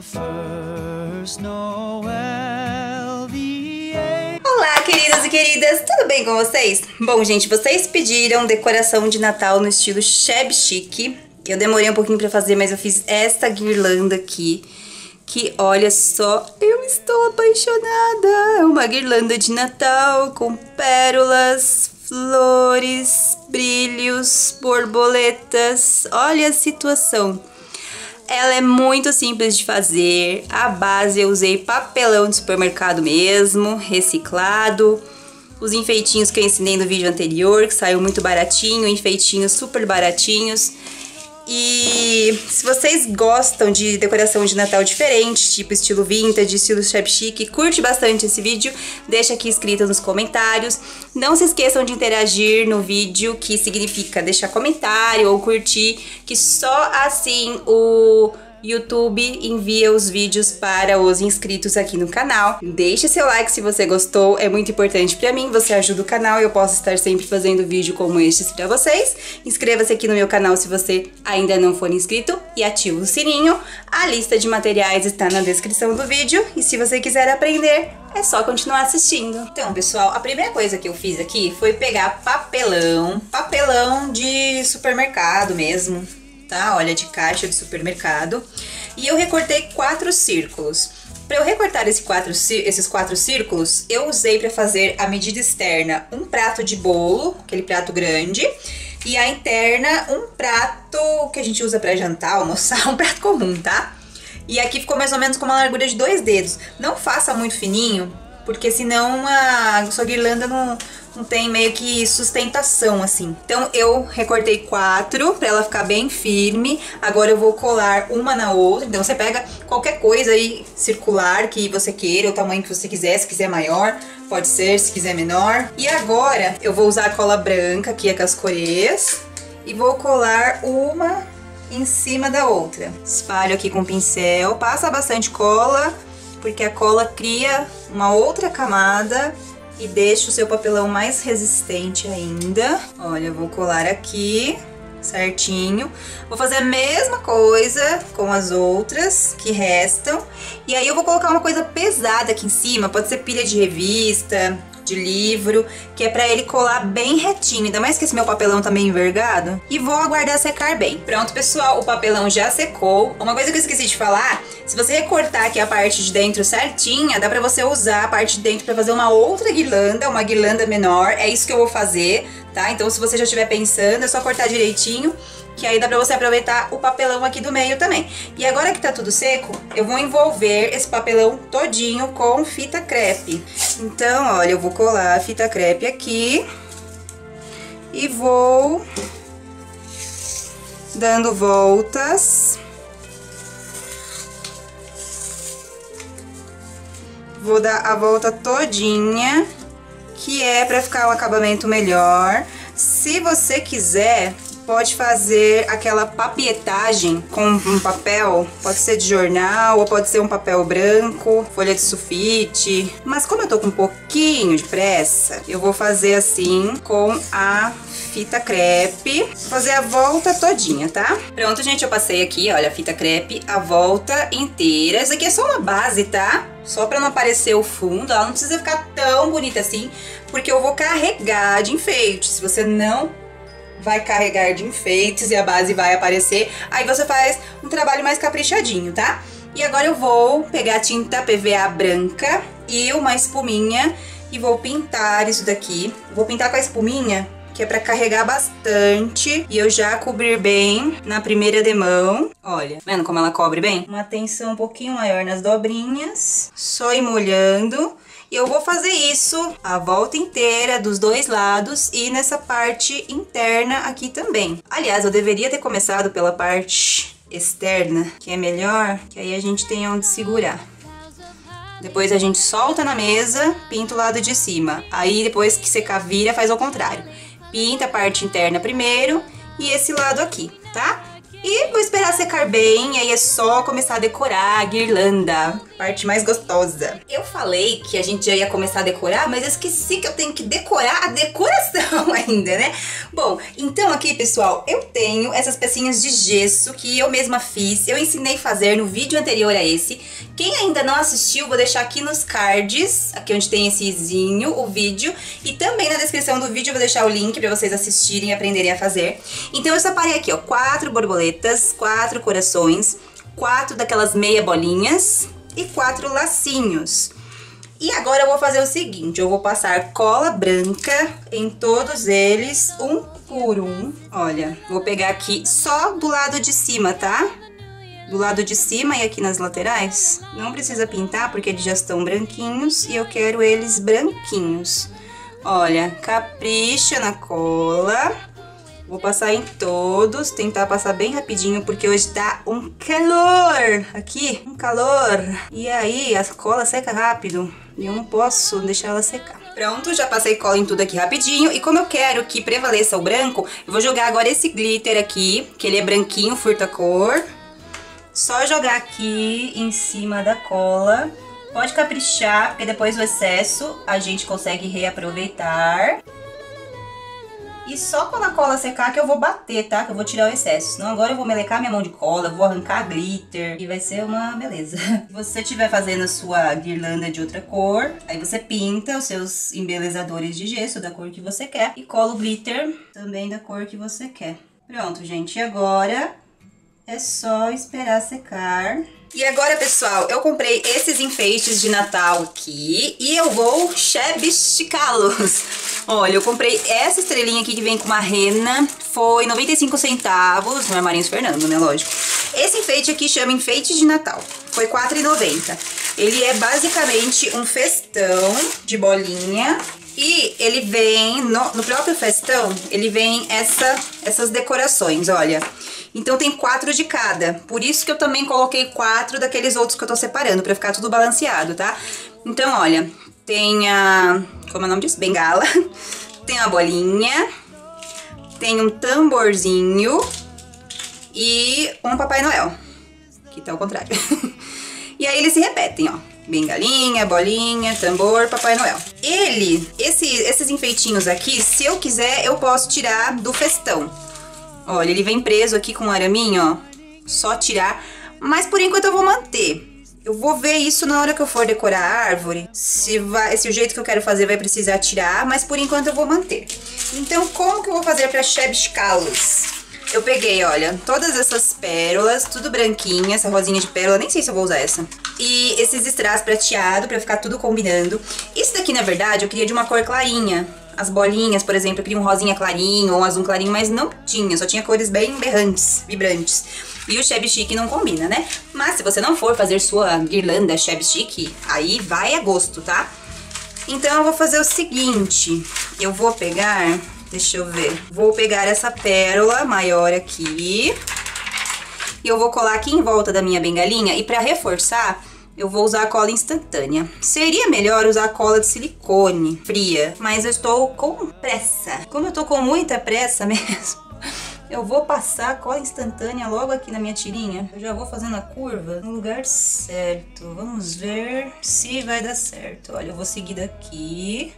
Olá, queridos e queridas, tudo bem com vocês? Bom, gente, vocês pediram decoração de Natal no estilo shabby chic. Eu demorei um pouquinho pra fazer, mas eu fiz esta guirlanda aqui, que olha só, eu estou apaixonada. É uma guirlanda de Natal com pérolas, flores, brilhos, borboletas. Olha a situação. Ela é muito simples de fazer. A base eu usei papelão de supermercado mesmo, reciclado. Os enfeitinhos que eu ensinei no vídeo anterior, que saiu muito baratinho, enfeitinhos super baratinhos. E se vocês gostam de decoração de Natal diferente, tipo estilo vintage, estilo shabby chic, curte bastante esse vídeo, deixa aqui escrito nos comentários. Não se esqueçam de interagir no vídeo, que significa deixar comentário ou curtir, que só assim o YouTube envia os vídeos para os inscritos aqui no canal. Deixe seu like se você gostou, é muito importante pra mim, você ajuda o canal e eu posso estar sempre fazendo vídeo como estes pra vocês. Inscreva-se aqui no meu canal se você ainda não for inscrito e ativa o sininho. A lista de materiais está na descrição do vídeo e se você quiser aprender, é só continuar assistindo. Então, pessoal, a primeira coisa que eu fiz aqui foi pegar papelão de supermercado mesmo, tá? Olha, de caixa de supermercado. E eu recortei 4 círculos. Para eu recortar esses quatro círculos, eu usei para fazer a medida externa um prato de bolo, aquele prato grande, e a interna um prato que a gente usa para jantar, almoçar, um prato comum, tá? E aqui ficou mais ou menos com uma largura de 2 dedos. Não faça muito fininho, porque senão a sua guirlanda não tem meio que sustentação, assim. Então eu recortei 4 pra ela ficar bem firme. Agora eu vou colar uma na outra. Então você pega qualquer coisa aí circular que você queira, o tamanho que você quiser. Se quiser maior, pode ser, se quiser menor. E agora eu vou usar a cola branca, que é com as cores, e vou colar uma em cima da outra. Espalho aqui com o pincel, passa bastante cola, porque a cola cria uma outra camada e deixa o seu papelão mais resistente ainda. Olha, eu vou colar aqui certinho. Vou fazer a mesma coisa com as outras que restam. E aí eu vou colocar uma coisa pesada aqui em cima, pode ser pilha de revista, de livro, que é pra ele colar bem retinho, ainda mais que esse meu papelão tá meio envergado. E vou aguardar secar bem. Pronto, pessoal, o papelão já secou. Uma coisa que eu esqueci de falar, se você recortar aqui a parte de dentro certinha, dá pra você usar a parte de dentro pra fazer uma outra guirlanda, uma guirlanda menor. É isso que eu vou fazer, tá? Então se você já estiver pensando, é só cortar direitinho, que aí dá pra você aproveitar o papelão aqui do meio também. E agora que tá tudo seco, eu vou envolver esse papelão todinho com fita crepe. Então, olha, eu vou colar a fita crepe aqui e vou dando voltas. Vou dar a volta todinha, que é pra ficar um acabamento melhor. Se você quiser, pode fazer aquela papietagem com um papel, pode ser de jornal ou pode ser um papel branco, folha de sulfite. Mas como eu tô com um pouquinho de pressa, eu vou fazer assim com a fita crepe, vou fazer a volta todinha, tá? Pronto, gente, eu passei aqui, olha, a fita crepe, a volta inteira. Isso aqui é só uma base, tá? Só pra não aparecer o fundo, ela não precisa ficar tão bonita assim, porque eu vou carregar de enfeite. Se você não vai carregar de enfeites e a base vai aparecer, aí você faz um trabalho mais caprichadinho, tá? E agora eu vou pegar a tinta PVA branca e uma espuminha e vou pintar isso daqui. Vou pintar com a espuminha, que é pra carregar bastante e eu já cobrir bem na primeira demão. Olha, vendo como ela cobre bem? Uma tensão um pouquinho maior nas dobrinhas, só ir molhando. E eu vou fazer isso a volta inteira dos 2 lados e nessa parte interna aqui também. Aliás, eu deveria ter começado pela parte externa, que é melhor, que aí a gente tem onde segurar. Depois a gente solta na mesa, pinta o lado de cima. Aí depois que secar, vira, faz ao contrário. Pinta a parte interna primeiro e esse lado aqui, tá? E vou esperar secar bem, e aí é só começar a decorar a guirlanda, parte mais gostosa. Eu falei que a gente já ia começar a decorar, mas eu esqueci que eu tenho que decorar a decoração ainda, né? Bom, então aqui, pessoal, eu tenho essas pecinhas de gesso que eu mesma fiz, eu ensinei a fazer no vídeo anterior a esse. Quem ainda não assistiu, vou deixar aqui nos cards, aqui onde tem esse izinho, o vídeo, e também na descrição do vídeo eu vou deixar o link pra vocês assistirem e aprenderem a fazer. Então eu separei aqui, ó, 4 borboletas, 4 corações, 4 daquelas meia bolinhas e 4 lacinhos. E agora eu vou fazer o seguinte, eu vou passar cola branca em todos eles, um por um. Olha, vou pegar aqui só do lado de cima, tá? Do lado de cima e aqui nas laterais. Não precisa pintar porque eles já estão branquinhos e eu quero eles branquinhos. Olha, capricha na cola. Vou passar em todos, tentar passar bem rapidinho, porque hoje tá um calor aqui, um calor. E aí a cola seca rápido e eu não posso deixar ela secar. Pronto, já passei cola em tudo aqui rapidinho. E como eu quero que prevaleça o branco, eu vou jogar agora esse glitter aqui, que ele é branquinho, furta-cor. Só jogar aqui em cima da cola. Pode caprichar, porque depois do excesso a gente consegue reaproveitar. E só quando a cola secar que eu vou bater, tá? Que eu vou tirar o excesso. Senão agora eu vou melecar minha mão de cola, vou arrancar glitter e vai ser uma beleza. Se você estiver fazendo a sua guirlanda de outra cor, aí você pinta os seus embelezadores de gesso da cor que você quer. E cola o glitter também da cor que você quer. Pronto, gente. E agora é só esperar secar. E agora, pessoal, eu comprei esses enfeites de Natal aqui e eu vou chebisticá-los. Olha, eu comprei essa estrelinha aqui que vem com uma rena, foi 95 centavos no Armarinhos Fernando, né, lógico. Esse enfeite aqui chama enfeite de Natal, foi R$ 4,90. Ele é basicamente um festão de bolinha e ele vem, no próprio festão, ele vem essas decorações, olha. Então tem 4 de cada, por isso que eu também coloquei 4 daqueles outros que eu tô separando, pra ficar tudo balanceado, tá? Então, olha, tem a... como é o nome disso? Bengala. Tem a bolinha, tem um tamborzinho e um Papai Noel, que tá ao contrário. E aí eles se repetem, ó. Bengalinha, bolinha, tambor, Papai Noel. Esses enfeitinhos aqui, se eu quiser, eu posso tirar do festão. Olha, ele vem preso aqui com um araminho, ó. Só tirar. Mas por enquanto eu vou manter. Eu vou ver isso na hora que eu for decorar a árvore. Se o jeito que eu quero fazer vai precisar tirar, mas por enquanto eu vou manter. Então, como que eu vou fazer pra chebiscá-los? Eu peguei, olha, todas essas pérolas, tudo branquinha, essa rosinha de pérola, nem sei se eu vou usar essa. E esses strass prateado pra ficar tudo combinando. Isso daqui, na verdade, eu queria de uma cor clarinha. As bolinhas, por exemplo, eu queria um rosinha clarinho ou um azul clarinho, mas não tinha, só tinha cores bem berrantes, vibrantes. E o Shabby Chic não combina, né? Mas se você não for fazer sua guirlanda Shabby Chic, aí vai a gosto, tá? Então eu vou fazer o seguinte, eu vou pegar, deixa eu ver, vou pegar essa pérola maior aqui e eu vou colar aqui em volta da minha bengalinha e pra reforçar, eu vou usar a cola instantânea. Seria melhor usar a cola de silicone fria, mas eu estou com pressa. Como eu tô com muita pressa mesmo, eu vou passar a cola instantânea logo aqui na minha tirinha. Eu já vou fazendo a curva no lugar certo. Vamos ver se vai dar certo. Olha, eu vou seguir daqui.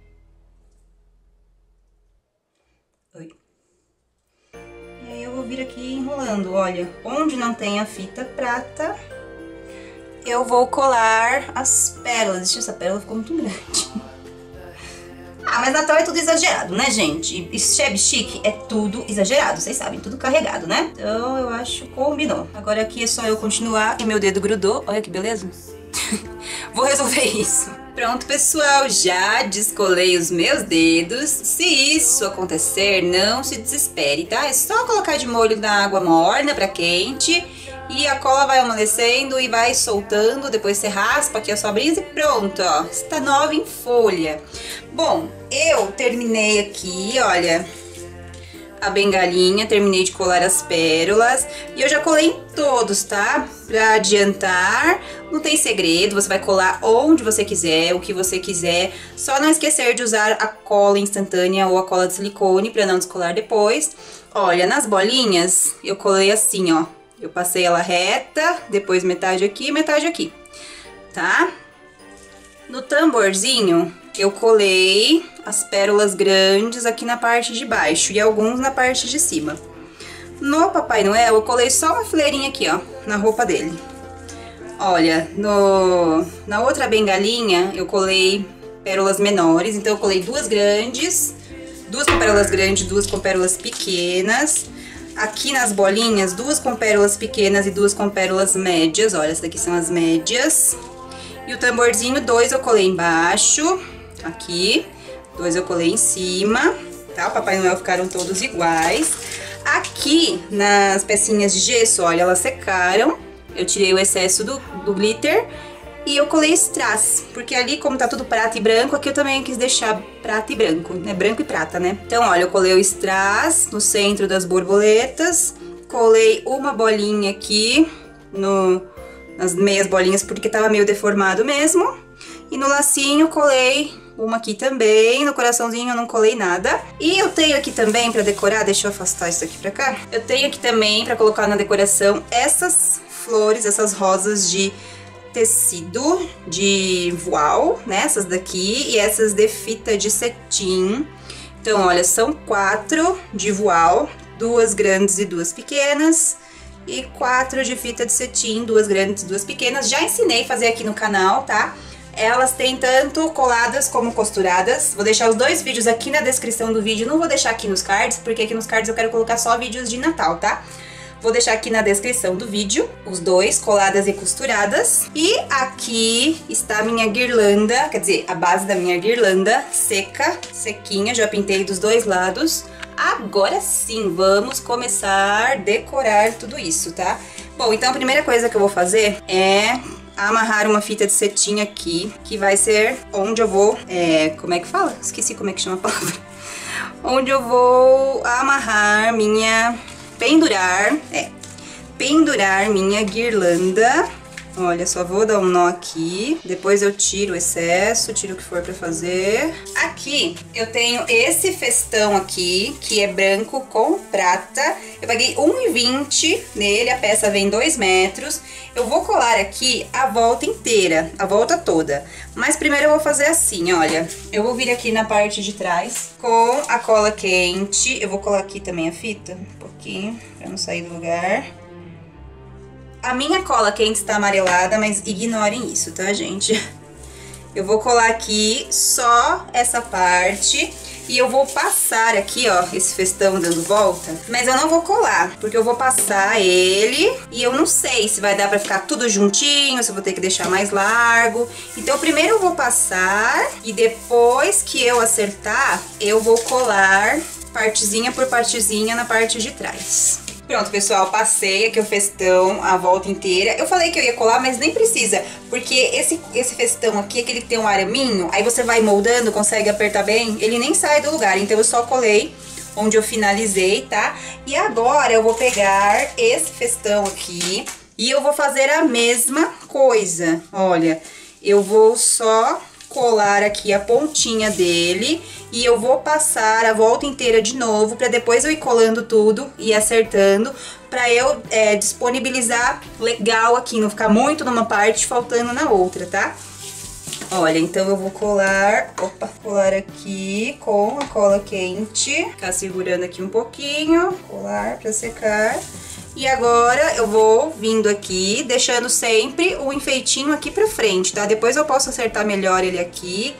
Oi. E aí eu vou vir aqui enrolando. Olha, onde não tem a fita prata, eu vou colar as pérolas. Deixa, essa pérola ficou muito grande. Ah, mas Natal é tudo exagerado, né, gente? E Shabby Chic é tudo exagerado, vocês sabem, tudo carregado, né? Então eu acho que combinou. Agora aqui é só eu continuar e meu dedo grudou. Olha que beleza. Vou resolver isso. Pronto, pessoal, já descolei os meus dedos. Se isso acontecer, não se desespere, tá? É só colocar de molho na água morna pra quente. E a cola vai amolecendo e vai soltando, depois você raspa aqui a sua brisa e pronto, ó, está nova em folha. Bom, eu terminei aqui, olha, a bengalinha, terminei de colar as pérolas e eu já colei em todos, tá? Pra adiantar, Não tem segredo, você vai colar onde você quiser, o que você quiser. Só não esquecer de usar a cola instantânea ou a cola de silicone para não descolar depois. Olha, nas bolinhas eu colei assim, ó. Eu passei ela reta, depois metade aqui, tá? No tamborzinho eu colei as pérolas grandes aqui na parte de baixo e alguns na parte de cima. No Papai Noel eu colei só uma fileirinha aqui, ó, na roupa dele. Olha, na outra bengalinha eu colei pérolas menores, então eu colei duas grandes, duas com pérolas grandes, duas com pérolas pequenas. Aqui nas bolinhas, duas com pérolas pequenas e duas com pérolas médias, olha, essas daqui são as médias. E o tamborzinho, dois eu colei embaixo, aqui, dois eu colei em cima, tá? O Papai Noel ficaram todos iguais. Aqui, nas pecinhas de gesso, olha, elas secaram. Eu tirei o excesso do glitter e eu colei strass, porque ali, como tá tudo prata e branco, aqui eu também quis deixar prata e branco, né? Branco e prata, né? Então, olha, eu colei o strass no centro das borboletas, colei uma bolinha aqui nas meias bolinhas, porque tava meio deformado mesmo, e no lacinho colei uma aqui também, no coraçãozinho eu não colei nada. E eu tenho aqui também pra decorar, deixa eu afastar isso aqui pra cá. Eu tenho aqui também pra colocar na decoração essas flores, essas rosas de tecido de voal, né? Essas daqui e essas de fita de cetim. Então, olha, são 4 de voal, 2 grandes e 2 pequenas. E 4 de fita de cetim, 2 grandes e 2 pequenas. Já ensinei a fazer aqui no canal, tá? Elas têm tanto coladas como costuradas. Vou deixar os 2 vídeos aqui na descrição do vídeo. Não vou deixar aqui nos cards, porque aqui nos cards eu quero colocar só vídeos de Natal, tá? Vou deixar aqui na descrição do vídeo os 2, coladas e costuradas. E aqui está a minha guirlanda, quer dizer, a base da minha guirlanda seca, sequinha. Já pintei dos 2 lados. Agora sim, vamos começar a decorar tudo isso, tá? Bom, então a primeira coisa que eu vou fazer é amarrar uma fita de cetim aqui, que vai ser onde eu vou... como é que fala? Esqueci como é que chama a palavra. Onde eu vou amarrar minha... pendurar minha guirlanda. Olha, só vou dar um nó aqui, depois eu tiro o excesso, tiro o que for pra fazer. Aqui eu tenho esse festão aqui, que é branco com prata. Eu paguei R$1,20 nele, a peça vem 2 metros. Eu vou colar aqui a volta inteira, a volta toda. Mas primeiro eu vou fazer assim, olha. Eu vou vir aqui na parte de trás com a cola quente. Eu vou colar aqui também a fita, um pouquinho, pra não sair do lugar. A minha cola quente está amarelada, mas ignorem isso, tá, gente? Eu vou colar aqui só essa parte e eu vou passar aqui, ó, esse festão dando volta. Mas eu não vou colar, porque eu vou passar ele e eu não sei se vai dar pra ficar tudo juntinho, se eu vou ter que deixar mais largo. Então, primeiro eu vou passar e depois que eu acertar, eu vou colar partezinha por partezinha na parte de trás. Pronto, pessoal, passei aqui o festão, a volta inteira. Eu falei que eu ia colar, mas nem precisa, porque esse festão aqui, aquele que tem um araminho, aí você vai moldando, consegue apertar bem, ele nem sai do lugar. Então eu só colei onde eu finalizei, tá? E agora eu vou pegar esse festão aqui e eu vou fazer a mesma coisa. Olha, eu vou só colar aqui a pontinha dele e eu vou passar a volta inteira de novo, pra depois eu ir colando tudo e acertando, pra eu disponibilizar legal aqui, não ficar muito numa parte faltando na outra, tá? Olha, então eu vou colar, colar aqui com a cola quente, ficar segurando aqui um pouquinho, colar pra secar. E agora eu vou vindo aqui, deixando sempre o enfeitinho aqui pra frente, tá? Depois eu posso acertar melhor ele aqui,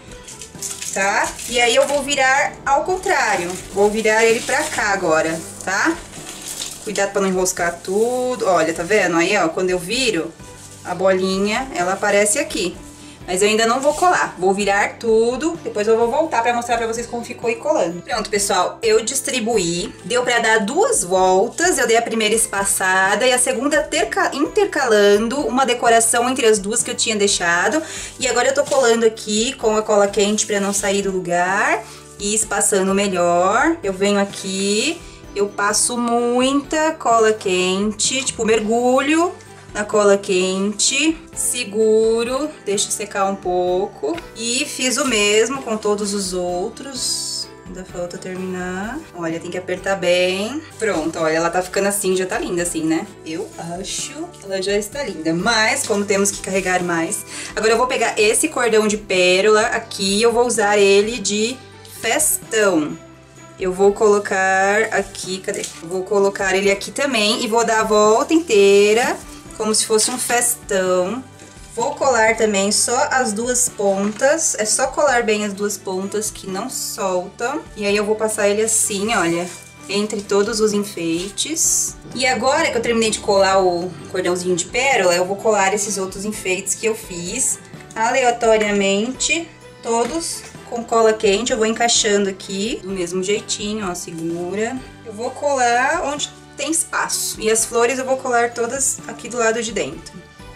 tá? E aí eu vou virar ao contrário, vou virar ele pra cá agora, tá? Cuidado pra não enroscar tudo. Olha, tá vendo? Aí, ó, quando eu viro, a bolinha, ela aparece aqui. Mas eu ainda não vou colar, vou virar tudo, depois eu vou voltar pra mostrar pra vocês como ficou e colando. Pronto, pessoal, eu distribuí, deu pra dar 2 voltas, eu dei a primeira espaçada e a segunda intercalando uma decoração entre as duas que eu tinha deixado. E agora eu tô colando aqui com a cola quente pra não sair do lugar e espaçando melhor. Eu venho aqui, eu passo muita cola quente, tipo mergulho na cola quente, seguro, deixo secar um pouco. E fiz o mesmo com todos os outros. Ainda falta terminar. Olha, tem que apertar bem. Pronto, olha, ela tá ficando assim, já tá linda assim, né? Eu acho que ela já está linda. Mas, como temos que carregar mais... Agora eu vou pegar esse cordão de pérola aqui e eu vou usar ele de festão. Eu vou colocar aqui, cadê? Eu vou colocar ele aqui também e vou dar a volta inteira, como se fosse um festão. Vou colar também só as duas pontas, é só colar bem as duas pontas que não soltam. E aí eu vou passar ele assim, olha, entre todos os enfeites. E agora que eu terminei de colar o cordãozinho de pérola, eu vou colar esses outros enfeites que eu fiz aleatoriamente, todos com cola quente. Eu vou encaixando aqui do mesmo jeitinho, ó, segura. Eu vou colar onde tem espaço. E as flores eu vou colar todas aqui do lado de dentro.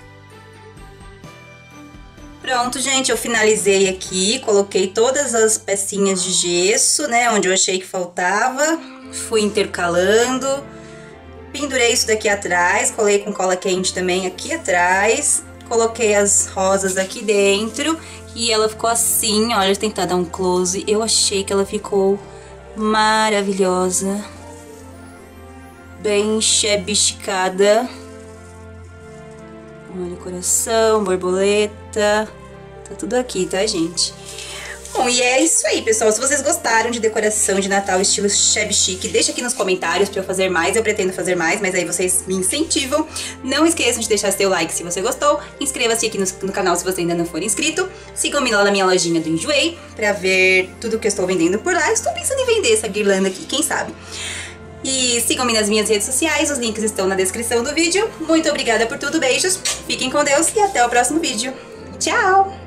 Pronto, gente, eu finalizei aqui, coloquei todas as pecinhas de gesso, né, onde eu achei que faltava. Fui intercalando. Pendurei isso daqui atrás, colei com cola quente também aqui atrás. Coloquei as rosas aqui dentro e ela ficou assim, olha, vou tentar dar um close. Eu achei que ela ficou maravilhosa. Bem chebiscada. Olha, coração, borboleta. Tá tudo aqui, tá, gente? Bom, e é isso aí, pessoal. Se vocês gostaram de decoração de Natal estilo shabby chic, deixa aqui nos comentários pra eu fazer mais. Eu pretendo fazer mais, mas aí vocês me incentivam. Não esqueçam de deixar seu like se você gostou. Inscreva-se aqui no canal se você ainda não for inscrito. Sigam-me lá na minha lojinha do Enjoei pra ver tudo que eu estou vendendo por lá. Estou pensando em vender essa guirlanda aqui, quem sabe? E sigam-me nas minhas redes sociais, os links estão na descrição do vídeo. Muito obrigada por tudo, beijos, fiquem com Deus e até o próximo vídeo. Tchau!